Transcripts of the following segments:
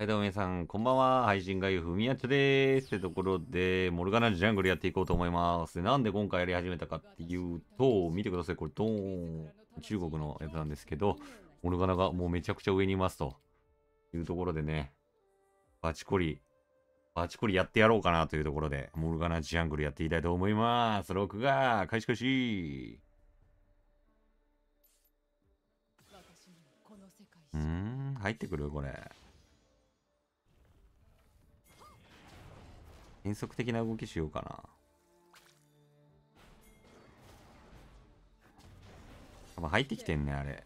はい、どうも皆さん、こんばんは。配信外ふみやちゃです。ってところで、モルガナジャングルやっていこうと思います。でなんで今回やり始めたかっていうと、見てください。これ、ドーン。中国のやつなんですけど、モルガナがもうめちゃくちゃ上にいますというところでね、バチコリ、バチコリやってやろうかなというところで、モルガナジャングルやっていきたいと思います。録画、開始開始。入ってくるこれ。変則的な動きしようかな。多分入ってきてんね、あれ。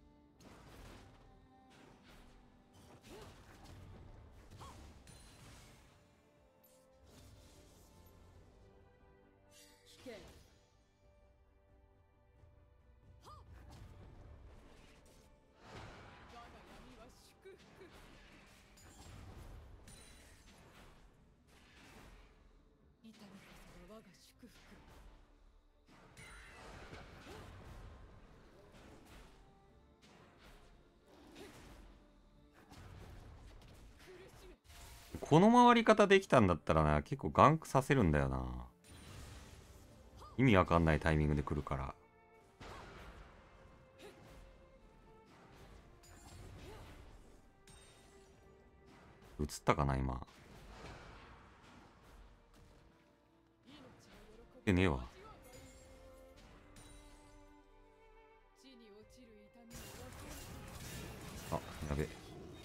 この回り方できたんだったらな、結構ガンクさせるんだよな。意味わかんないタイミングで来るから。映ったかな、今。でねえわ。あ、やべ。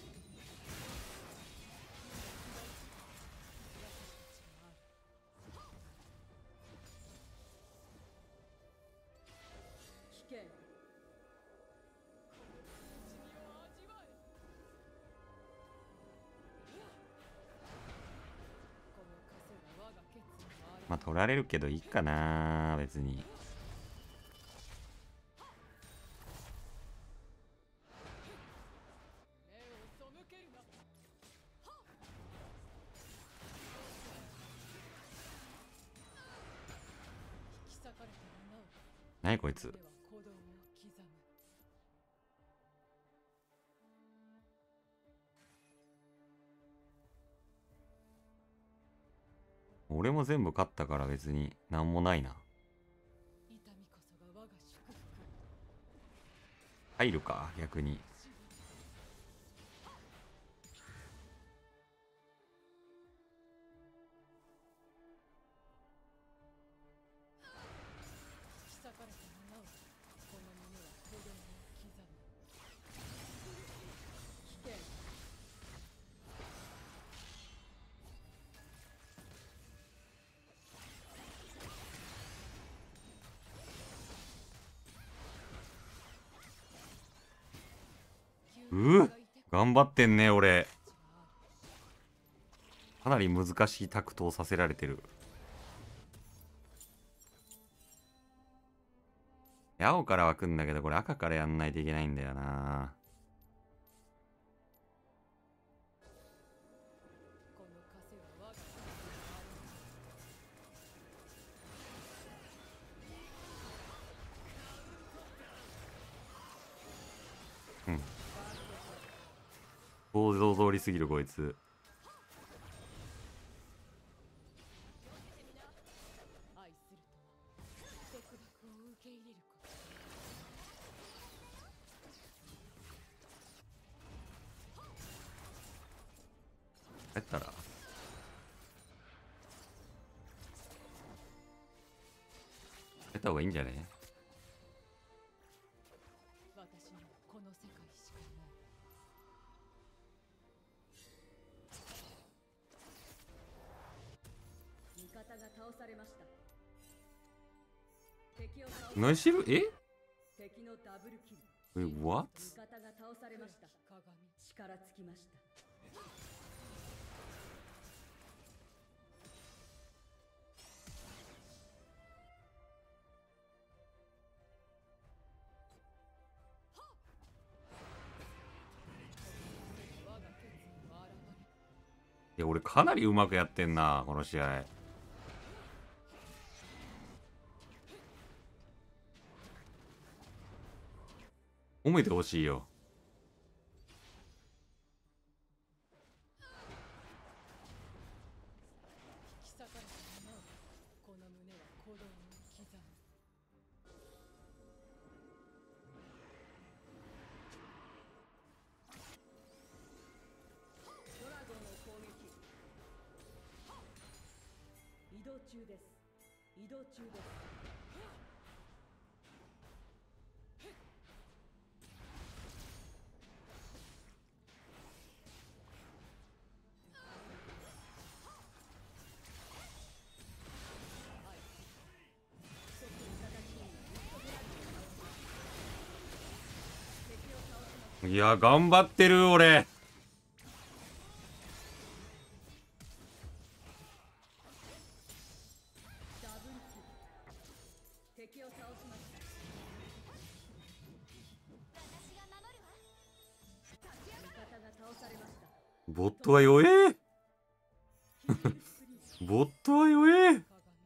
まあ、取られるけどいいかな、別に。何こいつ。俺も全部勝ったから別になんもないな。入るか、逆に。頑張ってんね、俺。かなり難しいタクトをさせられてる。青からは来んだけど、これ赤からやんないといけないんだよな。うん。想像通りすぎる、こいつ。帰ったら帰った方がいいんじゃね？何してる？え？what？ いや、俺かなりうまくやってんな、この試合。褒めてほしいよ。 動中です。移動中です。 いや頑張ってる俺。 敵を倒しました。私が守るわ。味方が倒されました。 ボットは弱え。ボットは弱え。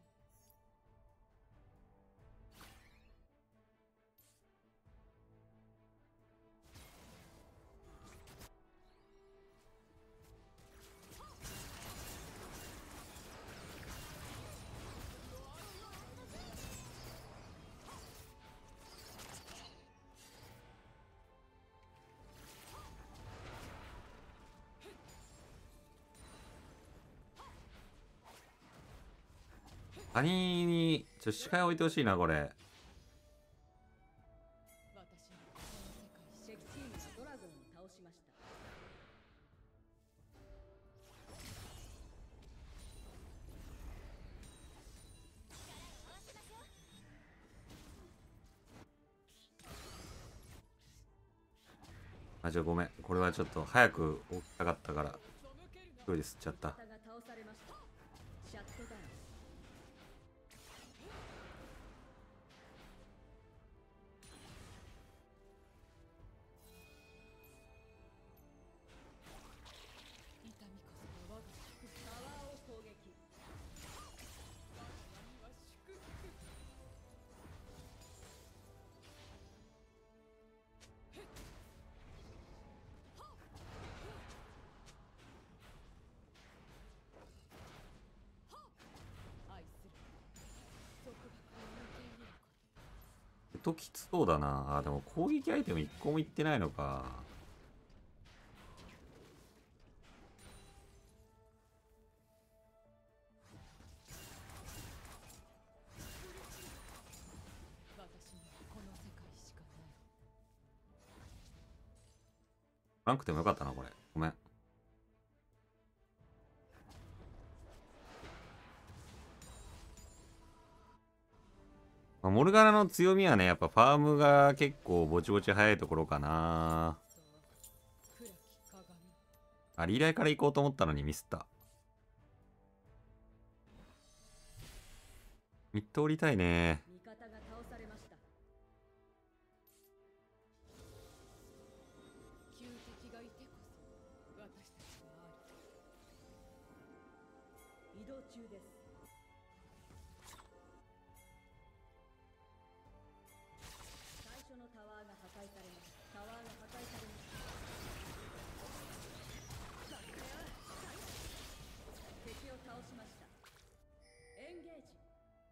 他人に視界置いてほしいなこれ。 敵チームがドラゴンを倒しました。 あ、じゃあごめん、これはちょっと早く起きたかったから一人で吸っちゃった。 味方が倒されました。シャットダウン。タワーを攻撃。 きつそうだなあ。でも攻撃アイテム1個もいってないのか。なくてもよかったなこれ。ごめん。まあモルガナの強みはね、やっぱファームが結構ぼちぼち早いところかな。あ、リーライから行こうと思ったのにミスった。ミッド降りたいね。 味方が倒されました。旧敵がいてこそ私たちがある。移動中です。最初のタワーが破壊されます。タワーが破壊されました。敵を倒しました。エンゲージ。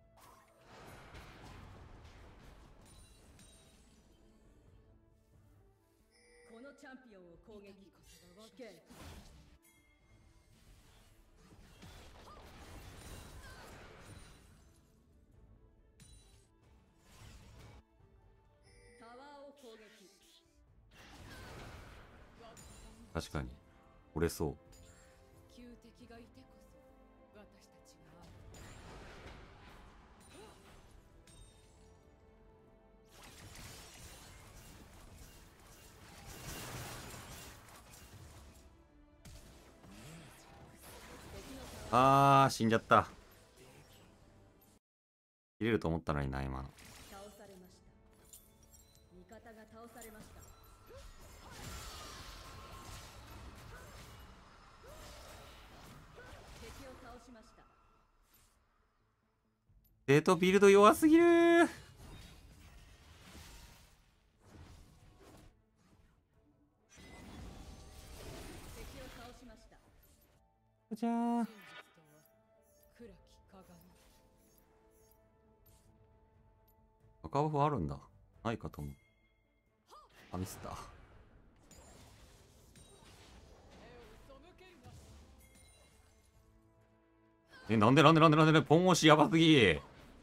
このチャンピオンを攻撃。危険。タワーを攻撃。 確かに折れそう。 旧敵がいてこそ私たちがある。 あー死んじゃった。切れると思ったのにな今の。 倒されました。味方が倒されました。敵を倒しました。 デートビルド弱すぎるー。 敵を倒しました。 じゃー。赤バフあるんだ。ないかと思う。あ、ミスった。 なんでポン押しやばすぎ。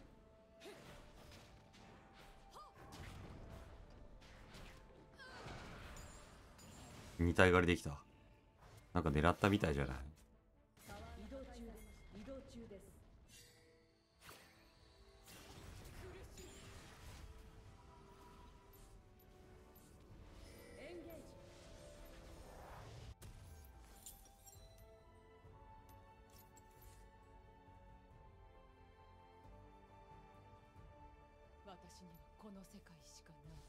二体狩りできた。なんか狙ったみたいじゃない。 移動中です。移動中です。エンゲージ。 私にはこの世界しかない。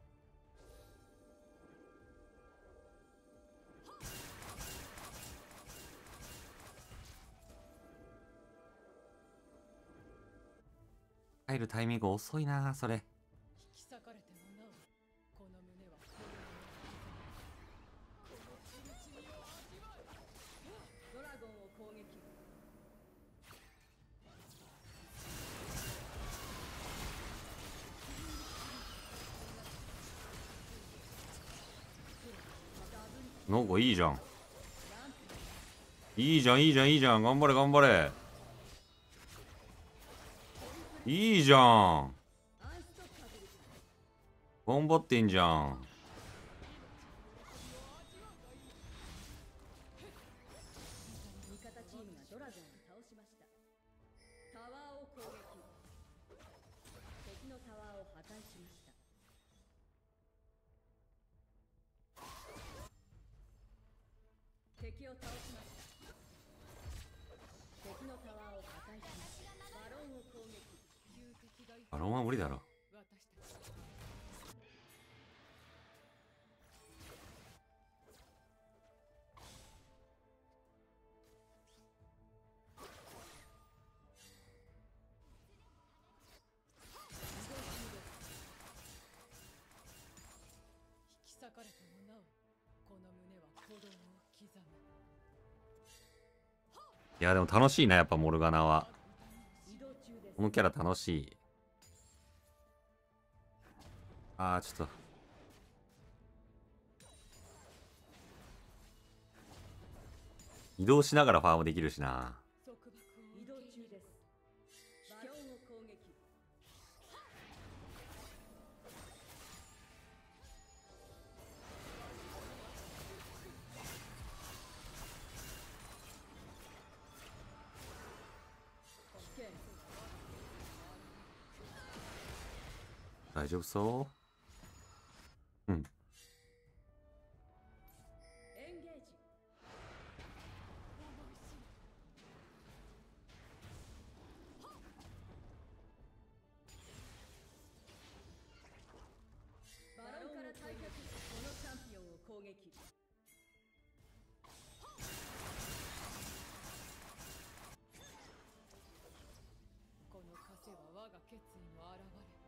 入るタイミング遅いなそれ。 引き裂かれてもなおこの胸はこの血の味わう。 ドラゴンを攻撃。 なんかいいじゃん。いいじゃんいいじゃんいいじゃん。頑張れ頑張れ。いいじゃん。 アンストッパブル。 頑張ってんじゃん。 味方チームがドラゴンを倒しました。タワーを攻撃。敵のタワーを破壊しました。敵を倒しました。敵のタワーを破壊しました。バロンを攻撃。 有敵がいバロンは無理だろ。 私たち引き裂かれてもなおこの胸は鼓動を刻む。 いやでも楽しいなやっぱモルガナは。 移動中です。 このキャラ楽しい。あーちょっと移動しながらファームできるしな。 束縛を移動中です。バロンを攻撃。危険。 大丈夫そう。うん。 エンゲージ。バロンから退却。このチャンピオンを攻撃。 この枷は我が決意の表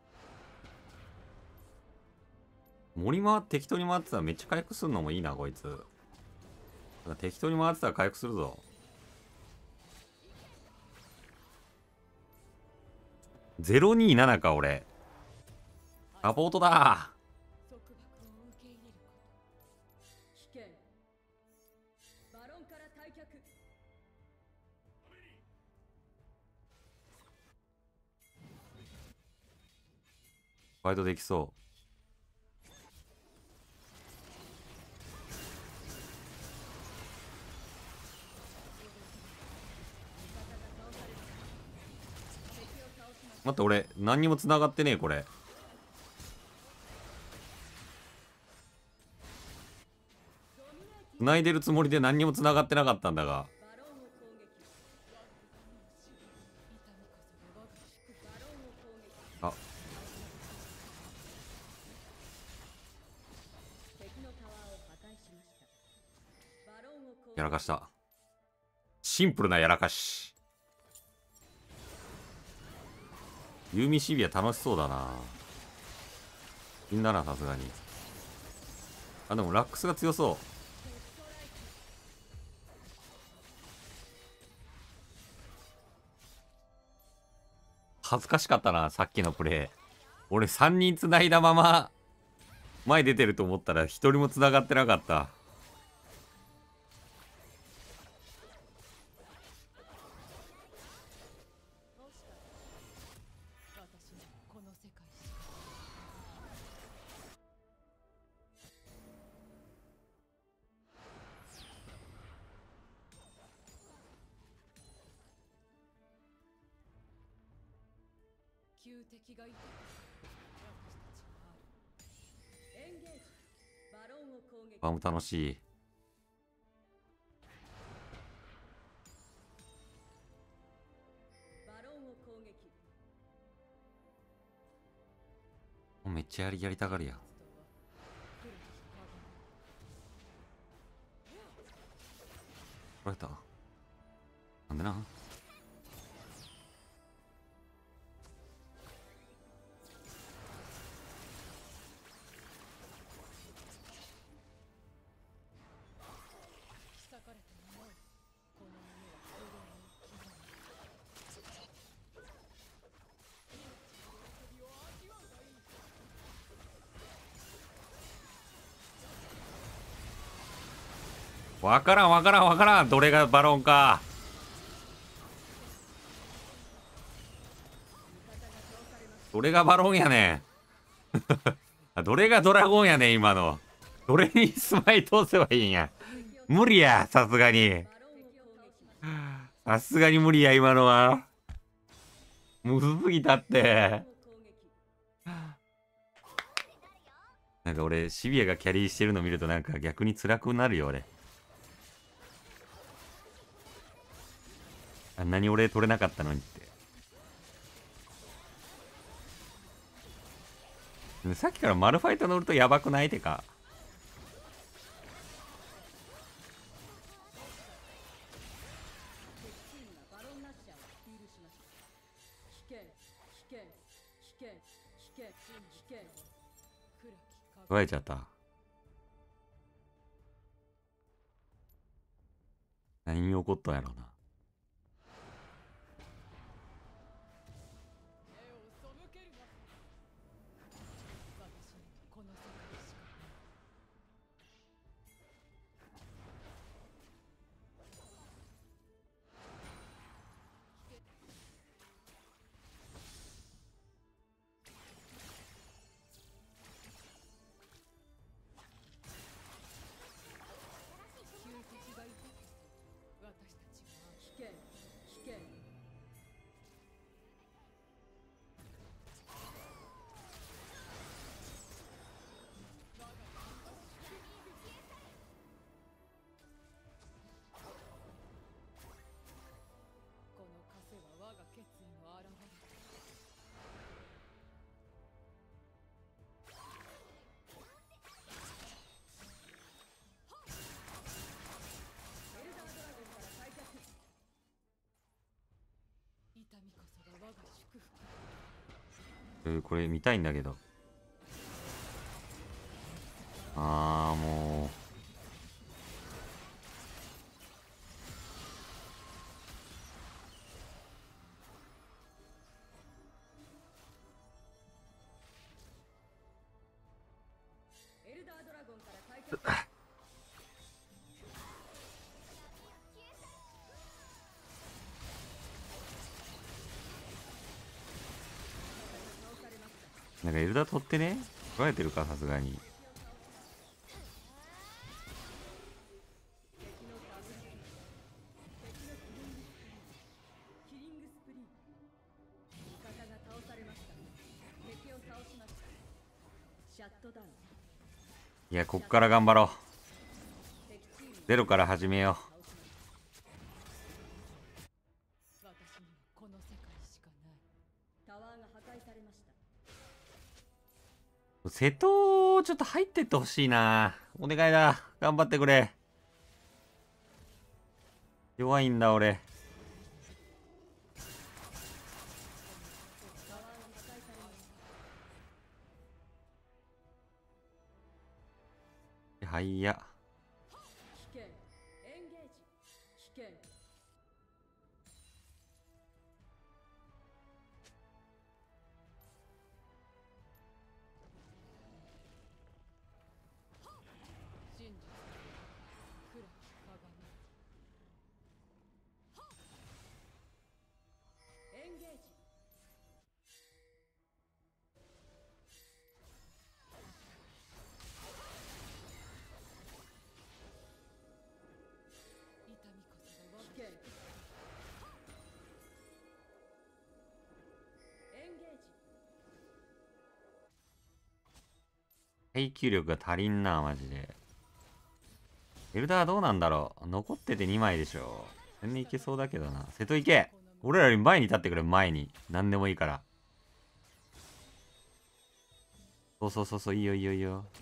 れ。 森適当に回ってたらめっちゃ回復するのもいいなこいつ。なんか適当に回ってたら回復するぞ。027か俺。サポートだ束縛を受け入れること。 危険。バロンから退却。 ファイトできそう。待って俺何にも繋がってねえこれ。繋いでるつもりで何にも繋がってなかったんだが。 バロンを攻撃。 痛みこそが我が祝福。 バロンを攻撃。 あ敵のタワーを破壊しました。バロンを攻撃。 やらかした。シンプルなやらかし。ユーミシビア楽しそうだな。みんななさすがに。あでもラックスが強そう。恥ずかしかったなさっきのプレイ。俺3人繋いだまま前出てると思ったら1人も繋がってなかった。 旧敵がいたから私たちはある。 エンゲージ。バロンを攻撃。 ファーム楽しい。 バロンを攻撃。 めっちゃやりたがるやん。取られた。なんでな。 引き裂かれてもなおこの胸は鼓動に刻わからんわからんわからん。どれがバロンか。どれがバロンやねん。どれがドラゴンやねん今の。どれにスマイ通せばいいんや。無理や、さすがに。さすがに無理や、今のは。むずすぎたって。なんか俺、シビアがキャリーしてるの見るとなんか逆に辛くなるよ、俺。あんなに俺取れなかったのにって。さっきからマルファイト乗るとやばくないてか。取られちゃった。何に起こったんやろうな。 目を背けるな。私にはこの世界しかない。旧敵がいたとして私たちは危険危険。 この枷は我が決意の表れ。痛みこそが我が祝福。 これ見たいんだけど。もう。 エルダードラゴンから退却。 なんかエルダ取ってね。取られてるか、さすがに。 キリングスプリー。味方が倒されました。敵を倒しました。シャットダウン。 いや、こっから頑張ろう。 敵チームゼロから始めよ私にはこの世界しかない。 タワーが破壊されました。 う。瀬戸、ちょっと入ってってほしいな。お願いだ。頑張ってくれ。弱いんだ、俺。 タワーが破壊されました。 はいや。 危険。エンゲージ。危険。 真実暗き鏡。 エンゲージ。 痛みこそが我が耐久力が足りんな、マジで。エルダーどうなんだろう。残ってて2枚でしょ。全然いけそうだけどな。瀬戸行け。俺らより前に立ってくれ、前に。何でもいいから。そうそうそうそう、いいよいいよいいよ。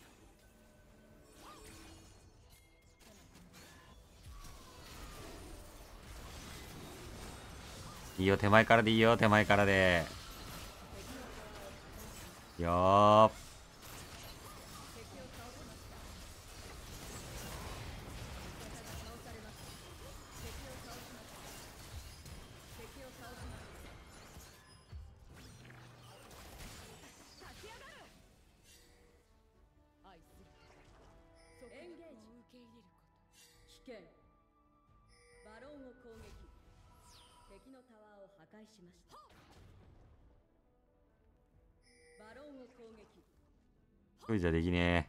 いいよ、手前からでいいよ、手前からで。よー。 愛するそこエンゲージを受け入れること危険。バロンを攻撃。敵のタワーを破壊しました。バロンを攻撃。 一人じゃできね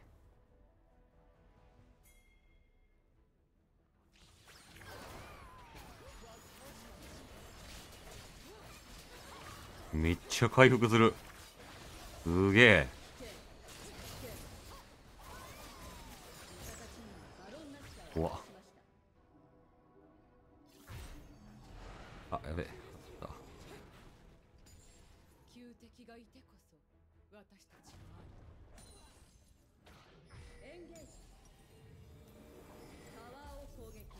え。めっちゃ回復する。すげえ。うわ。あ、やべえ。 旧敵がいてこそ私たちがある。 エンゲージ。タワーを攻撃。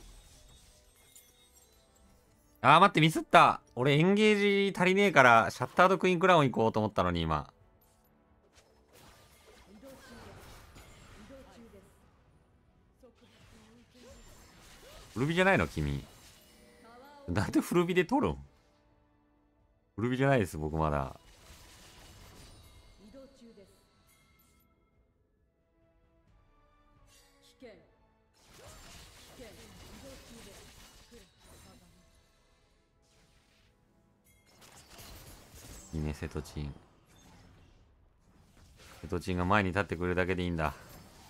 あー、待って、ミスった。俺エンゲージ足りねえから、シャッタードクイーンクラウン行こうと思ったのに、今。 移動中です。移動中です。 束縛を受け入れるフルビじゃないの君。 タワーをなんでフルビで取るん？フルビじゃないです、僕まだ。 移動中です。危険。危険。移動中です。 来る我が身いいね、瀬戸チン。瀬戸チンが前に立ってくれるだけでいいんだ。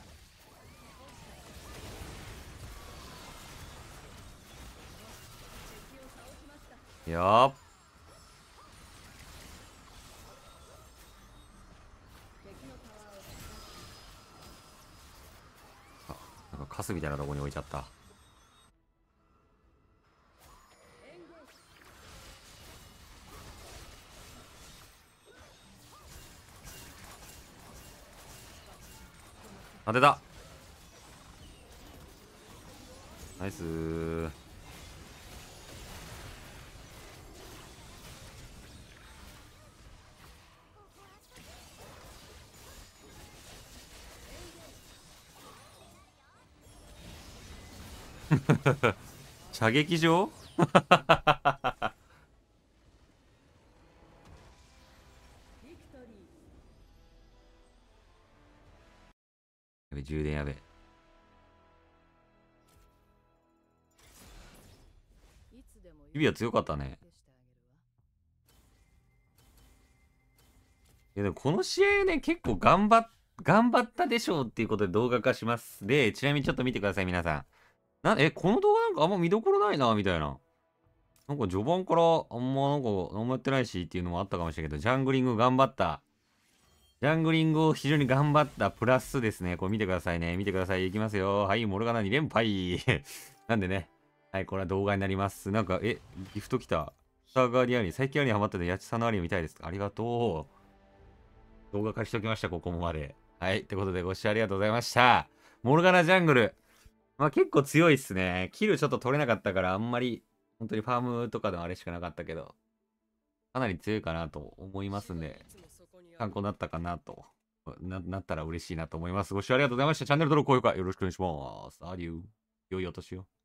よーっ。 敵のタワーを破壊しました。 あ、なんかカスみたいなとこに置いちゃった。 エンゲージ。 当てた。ナイスー。射撃場ビクトリー。 やべ、充電やべ。 いつでも日々は強かったね。 許してあげるわ。 いやでもこの試合ね、結構頑張ったでしょうっていうことで動画化します。で、ちなみにちょっと見てください、皆さん。この動画なんかあんま見どころないな、みたいな。なんか序盤からあんまなんか何もやってないしっていうのもあったかもしれないけど、ジャングリング頑張った。ジャングリングを非常に頑張ったプラスですね。これ見てくださいね。見てください。いきますよ。はい、モルガナ2連敗。なんでね。はい、これは動画になります。なんか、ギフト来た。スターガーディアンに、最近アニメハマってて、ヤチさんのアニメ見たいです。ありがとう。動画化しておきました、ここまで。はい、ってことでご視聴ありがとうございました。モルガナジャングル。まあ結構強いっすね。キルちょっと取れなかったから、あんまり、本当にファームとかのあれしかなかったけど、かなり強いかなと思いますんで、参考になったかなと。なったら嬉しいなと思います。ご視聴ありがとうございました。チャンネル登録、高評価よろしくお願いします。アデュー。良いお年を。